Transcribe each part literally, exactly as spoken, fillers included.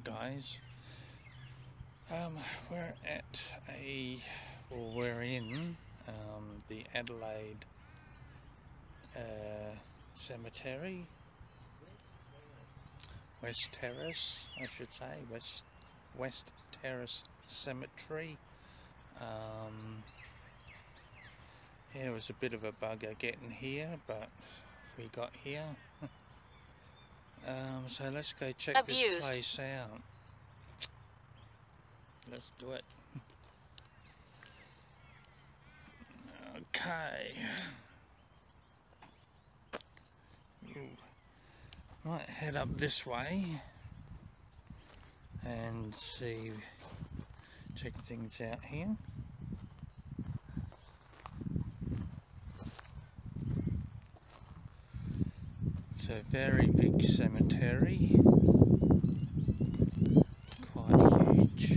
guys. Um, we're at a, or we're in um, the Adelaide uh, Cemetery, West Terrace, I should say, West West Terrace Cemetery. Um, yeah, it was a bit of a bugger getting here, but we got here. um, so let's go check Abused. this place out. Let's do it. Okay. Ooh. Might head up this way and see, check things out here. It's a very big cemetery, quite huge.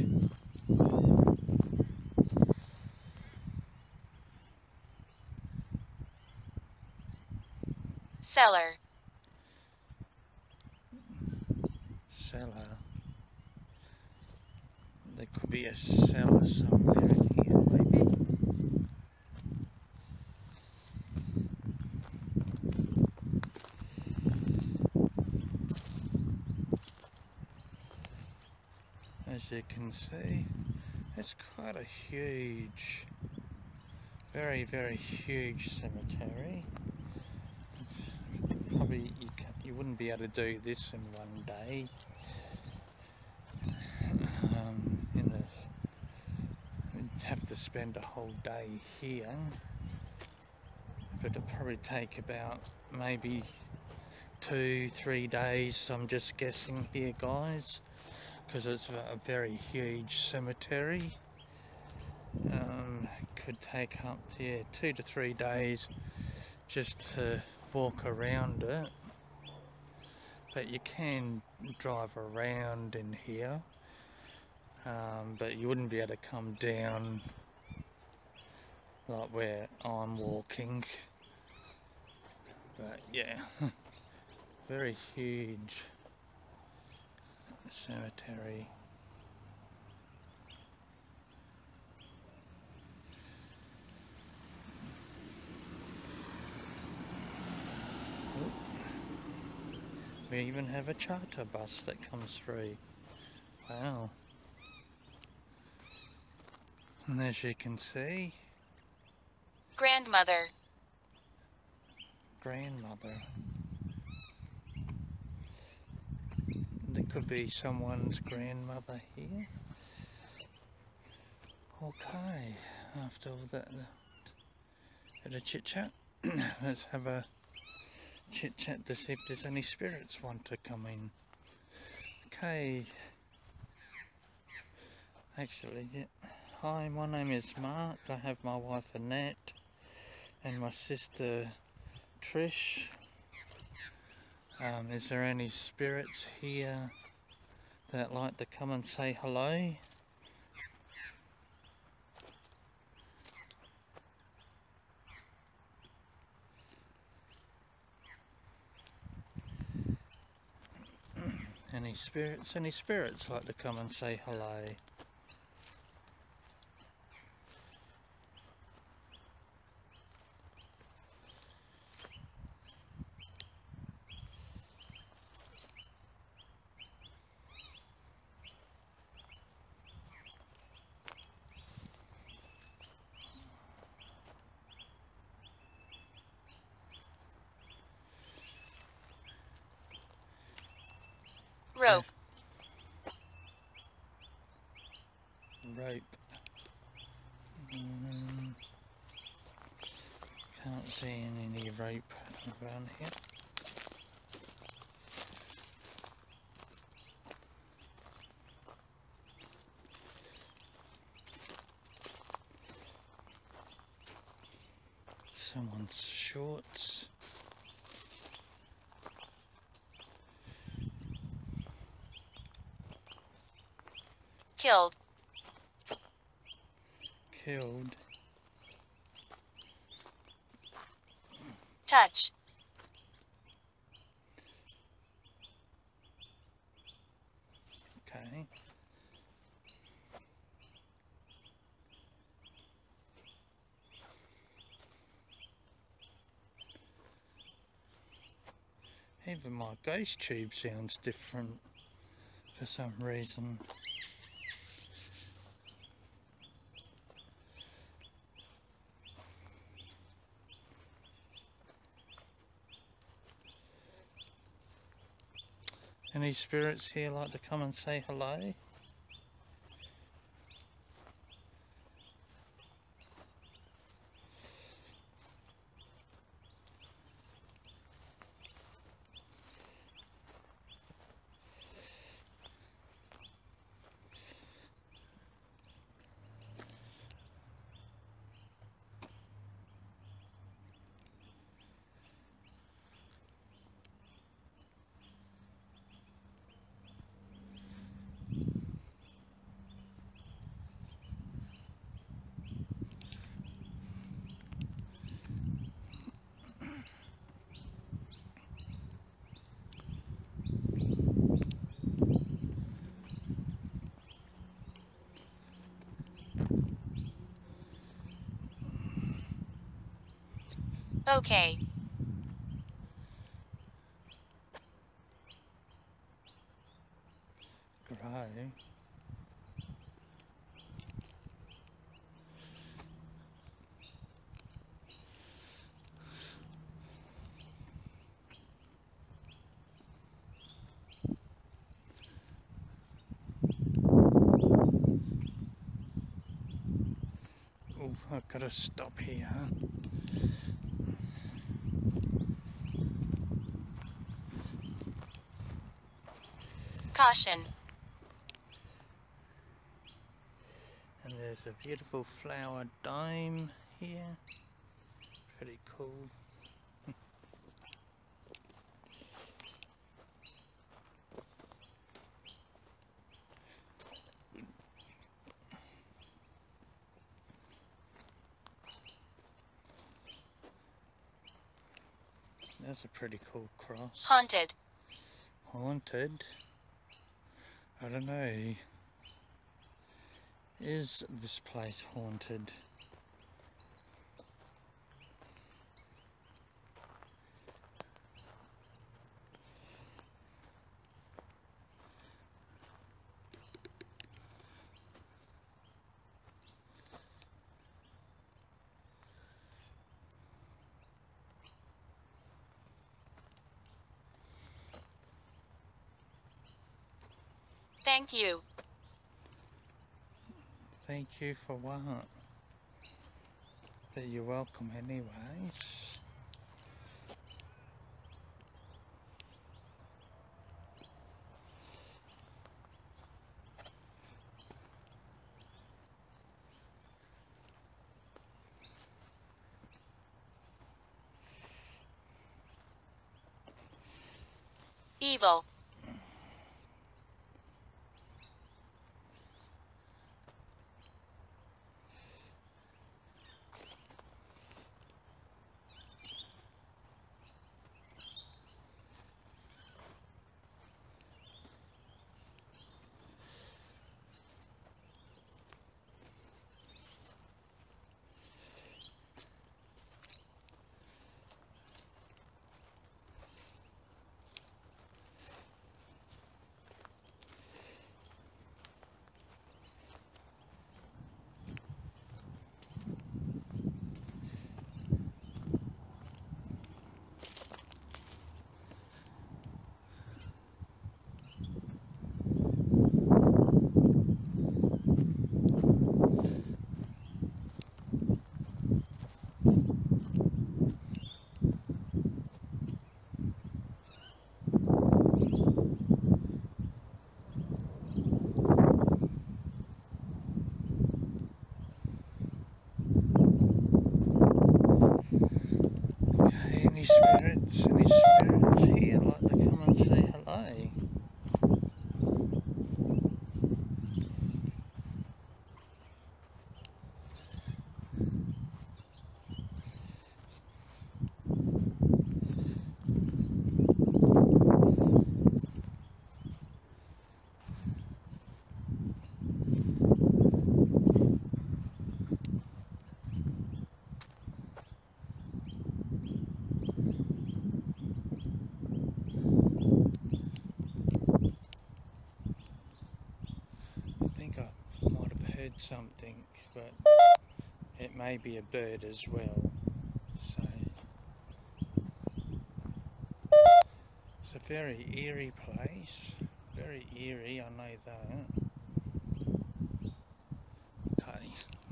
Cellar. Cellar. There could be a cellar somewhere in here, maybe. As you can see, it's quite a huge, very, very huge cemetery. It's probably you, can, you wouldn't be able to do this in one day. Um, in the, you'd have to spend a whole day here, but it'd probably take about maybe two, three days. I'm just guessing here, guys, because it's a very huge cemetery. Um, could take up to yeah, two to three days just to walk around it, but you can drive around in here, um, but you wouldn't be able to come down like where I'm walking. But yeah, very huge cemetery. We even have a charter bus that comes through. Wow. And as you can see, Grandmother. grandmother. There could be someone's grandmother here. Okay, after all that bit of chit chat, let's have a chit chat to see if there's any spirits want to come in. Okay. Actually, yeah. Hi, my name is Mark. I have my wife Annette and my sister Trish. Um, is there any spirits here that like to come and say hello? Any spirits? Any spirits like to come and say hello? Rope. Rope. Mm, can't see any rope around here. Someone's shorts. Killed. Killed. Touch. Okay. even my ghost tube sounds different for some reason. Any spirits here like to come and say hello? Okay. Grey. Oh, I've got to stop here. Caution. And there's a beautiful flower dome here. Pretty cool. That's a pretty cool cross. Haunted. Haunted? I don't know. Is this place haunted? Thank you. Thank you for what? But you're welcome anyways. Evil. something, but it may be a bird as well. So it's a very eerie place, very eerie, I know that. Okay.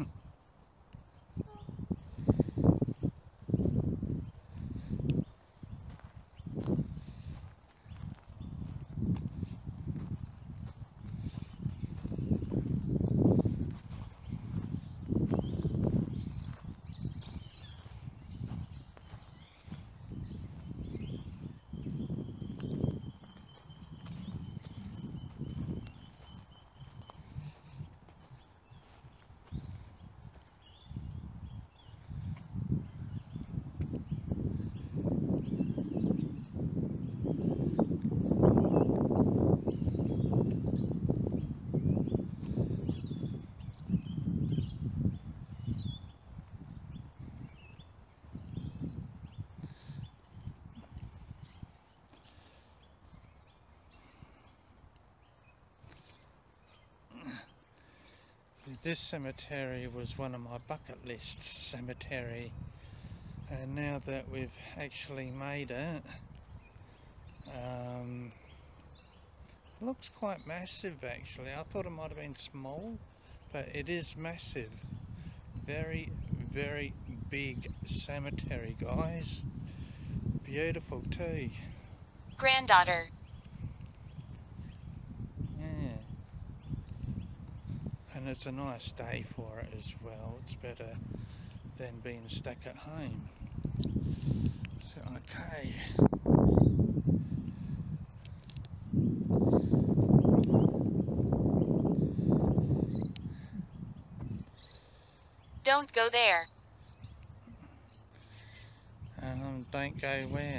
This cemetery was one of my bucket list cemetery, and now that we've actually made it, um, it looks quite massive actually. I thought it might have been small, but it is massive. Very, very big cemetery, guys. Beautiful too. Granddaughter. Yeah. And it's a nice day for it as well. It's better than being stuck at home. So, okay. Don't go there. Um, don't go where?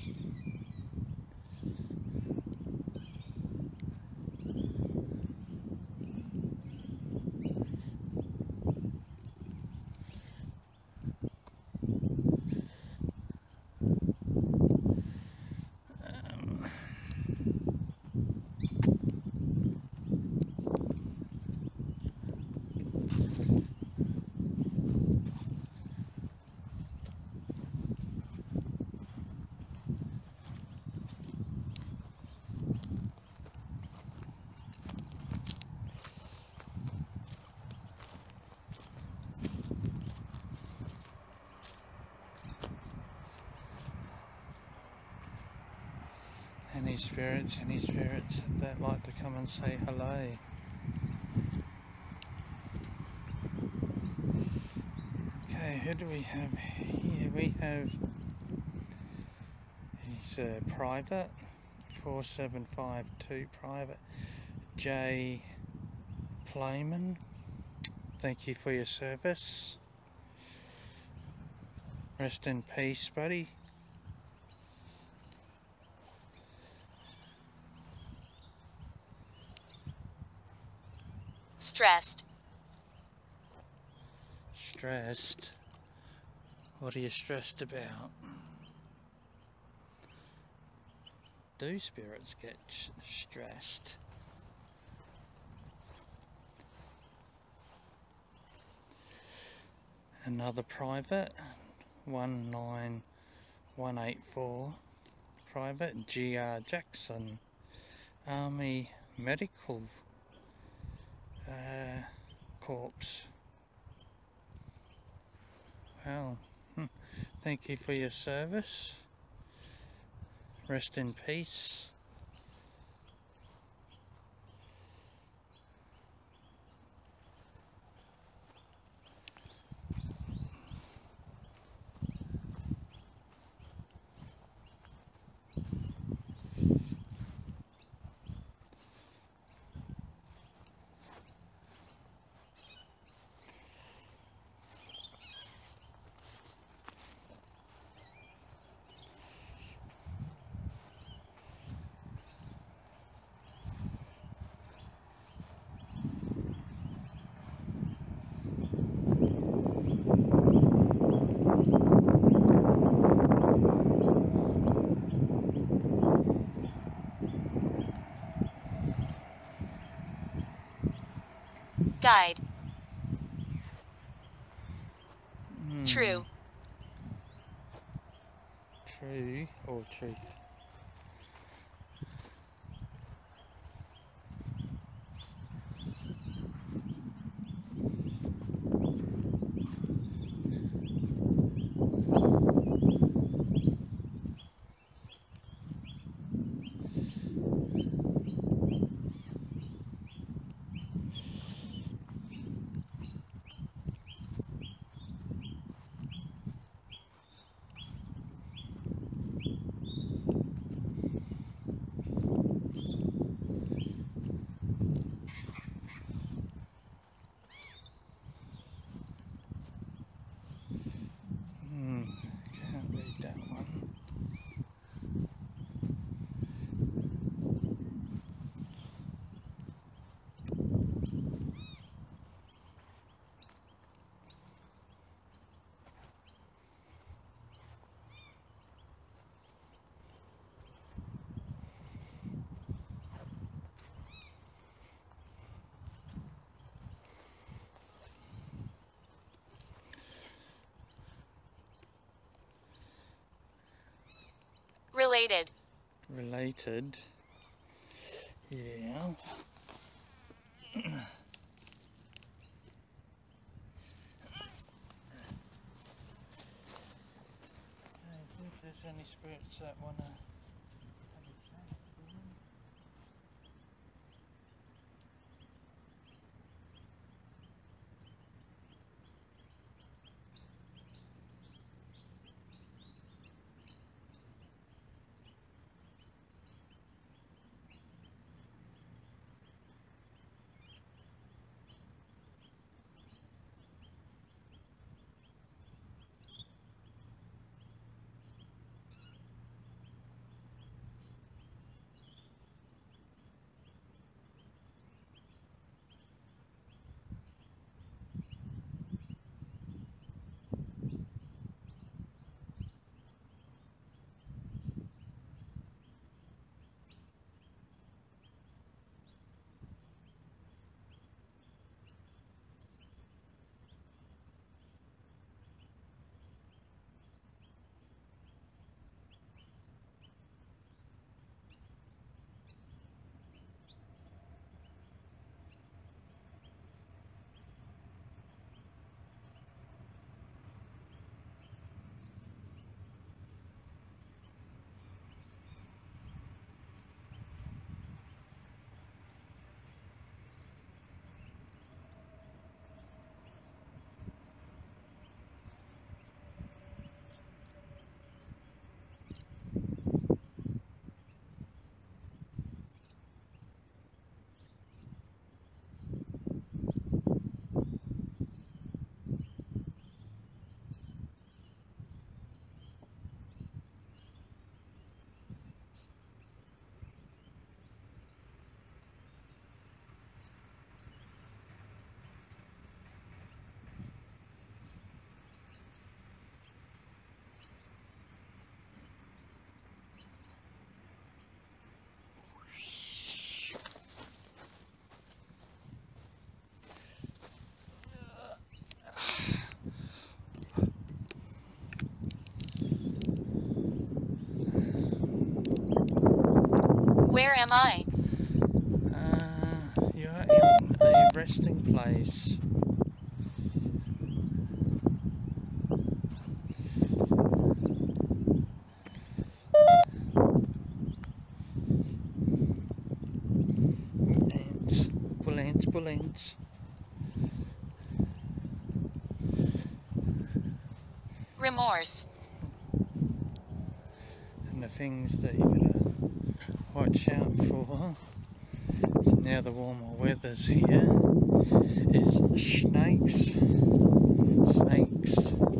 Any spirits, any spirits that like to come and say hello? Okay, who do we have here? We have, he's a private, four seven five two private, J. Playman. Thank you for your service. Rest in peace, buddy. Stressed. Stressed? What are you stressed about? Do spirits get stressed? Another private, one nine one eight four, private G R Jackson, Army Medical Uh, corpse. Well, hmm. Thank you for your service. Rest in peace. Guide. True. True or truth? Related. Related. Yeah. I think there's any spirits that want to have a chat with them. Where am I? Uh, you're in a resting place. Ants, bull ants, bull ants. Remorse. And the things that you gotta watch out for now the warmer weather's here is snakes. Snakes.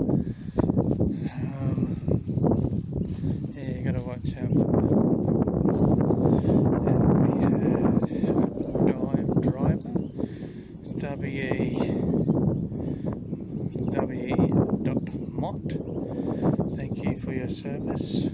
Um, yeah, you gotta watch out for them. Then we have drive, driver W E W E dot mott. Thank you for your service.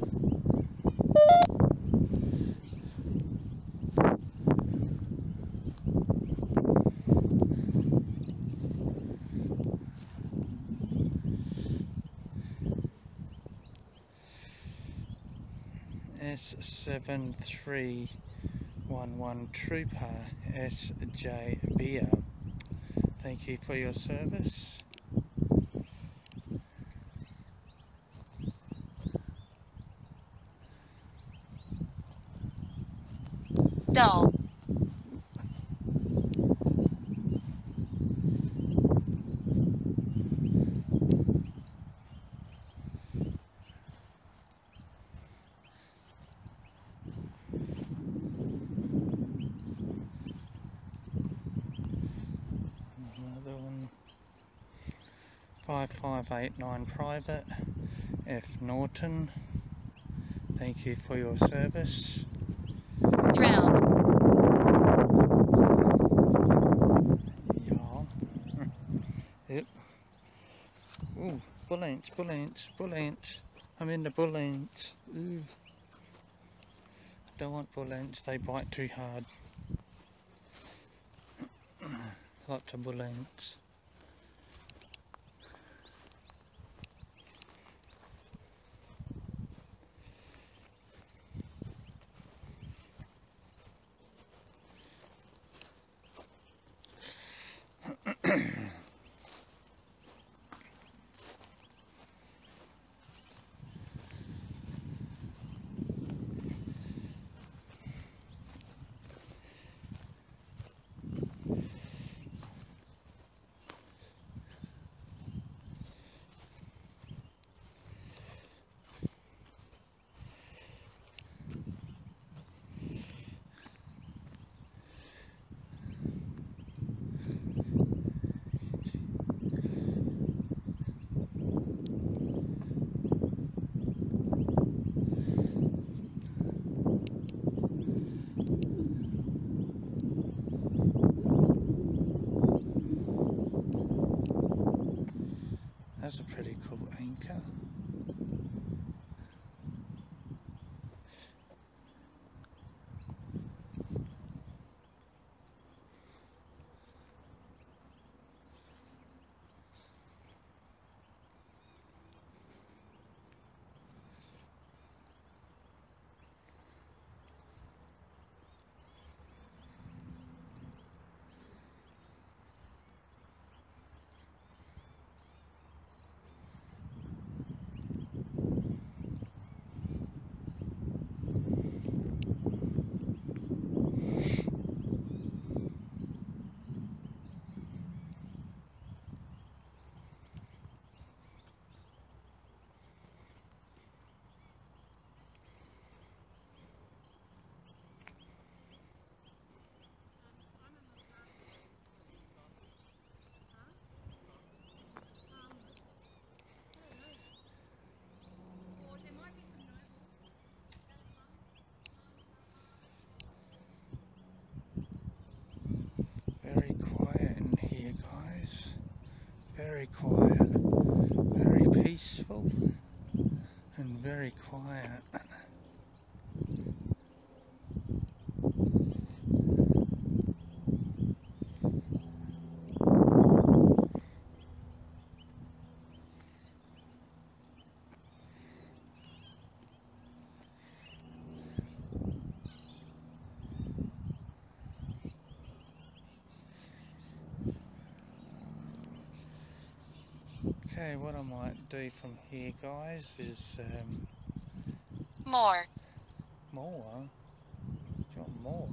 S seven three one one Trooper S J Beer. Thank you for your service. Dull. Another one. five five eight nine Private F Norton. Thank you for your service. Drowned. Yeah. Yep. Ooh, bull ants, bull ants, bull ants. I'm in the bull ants. Ooh. Don't want bull ants, they bite too hard. Lots of bull ants. That's a pretty cool anchor. Very quiet in here, guys. Very quiet. Very peaceful and very quiet. Okay, what I might do from here, guys, is um, More. more. Do you want more?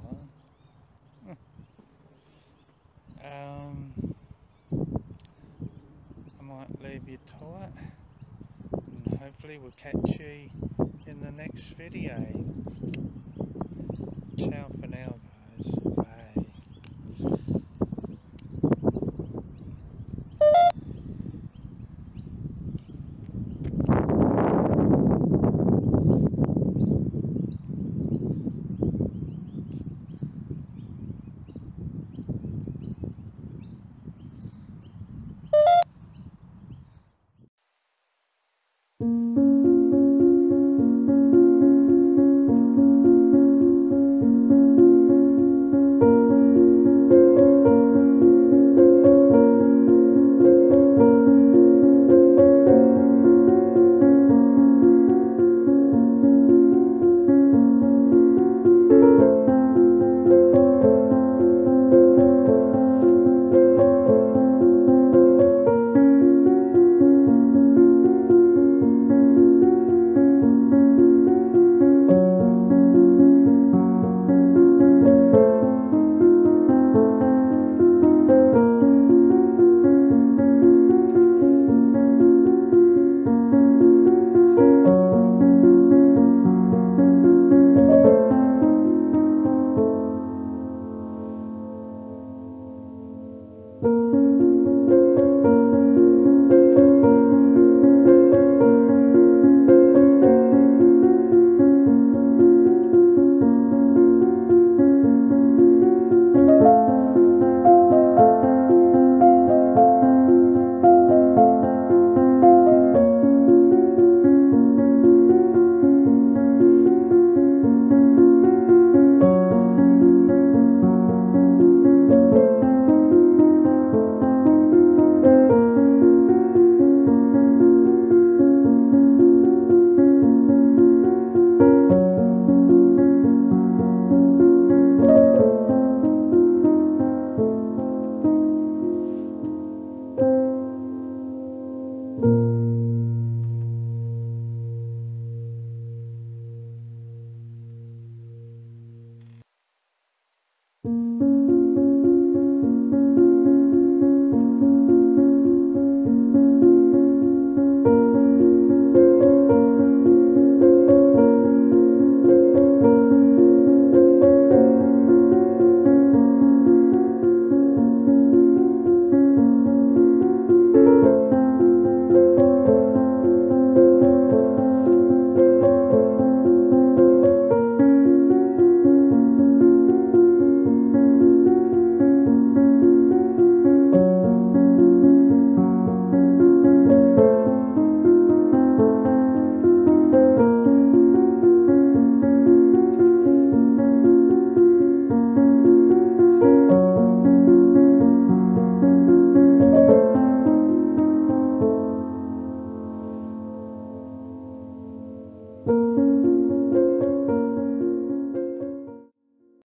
um, I might leave you to it, and hopefully we'll catch you in the next video. Ciao for now, guys.